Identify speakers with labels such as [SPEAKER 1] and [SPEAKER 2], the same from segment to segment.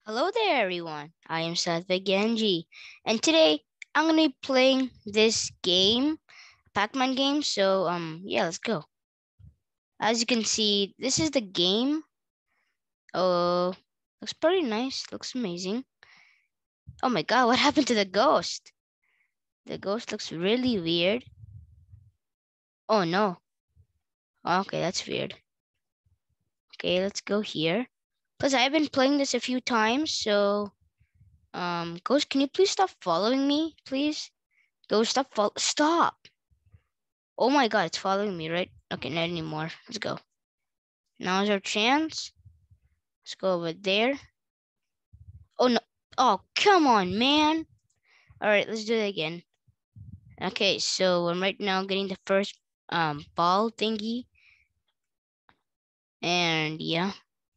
[SPEAKER 1] Hello there, everyone. I am Satvik Genji, and today I'm gonna be playing this game, Pac Man Game. So, yeah, let's go. As you can see, this is the game. Oh, looks pretty nice. Looks amazing. Oh my God, what happened to the ghost? The ghost looks really weird. Oh no. Okay, that's weird. Okay, let's go here. Plus, I've been playing this a few times, so Ghost, can you please stop following me, please? Ghost, stop. Oh my God, it's following me, right? Okay, not anymore. Let's go. Now's our chance. Let's go over there. Oh no. Oh, come on, man. All right, let's do it again. Okay, so I'm right now getting the first ball thingy. And yeah.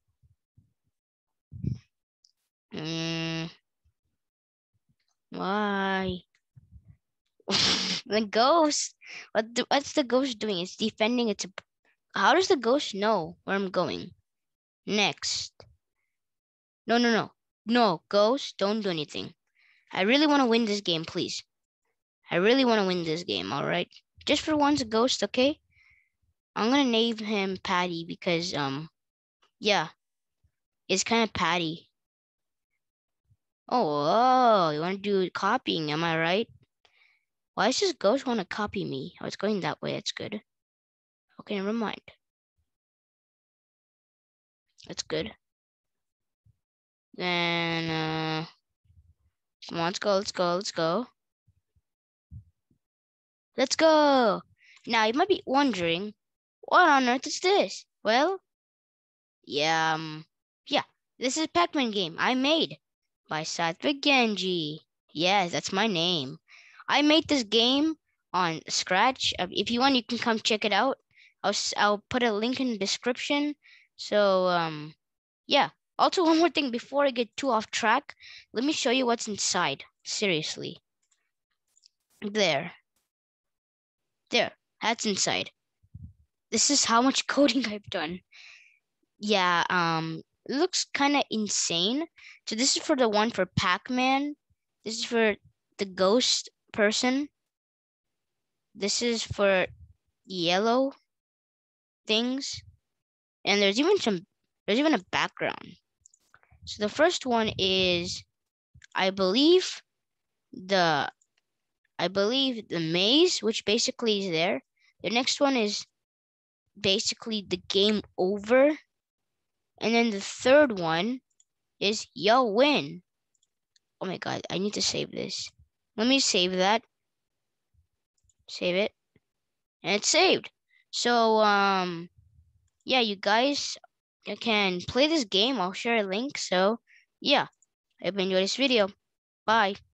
[SPEAKER 1] Why? The ghost. What's the ghost doing? It's defending its. How does the ghost know where I'm going? Next. No, no, no. No, ghost, don't do anything. I really want to win this game, please. I really want to win this game, all right? Just for once, a ghost, okay? I'm gonna name him Patty because, yeah, it's kind of Patty. Oh, you want to do copying, am I right? Why does this ghost want to copy me? Oh, it's going that way, that's good. Okay, never mind. That's good. Then, come on, let's go, let's go, let's go. Let's go! Now, you might be wondering, what on earth is this? Well, yeah, yeah, this is Pac Man Game I made by Satvik Genji. Yes, that's my name. I made this game on Scratch. If you want, you can come check it out. I'll put a link in the description. So, yeah. Also, one more thing before I get too off track, let me show you what's inside. Seriously. There. There. That's inside. This is how much coding I've done. Yeah, it looks kind of insane. So this is for the one for Pac-Man. This is for the ghost person. This is for yellow things. And there's even a background. So the first one is I believe the maze, which basically is there. The next one is basically the game over. And then the third one is yo win. Oh my God, I need to save this. Let me save that. Save it. And it's saved. So, yeah, you guys can play this game. I'll share a link. So, yeah, I hope you enjoyed this video. Bye.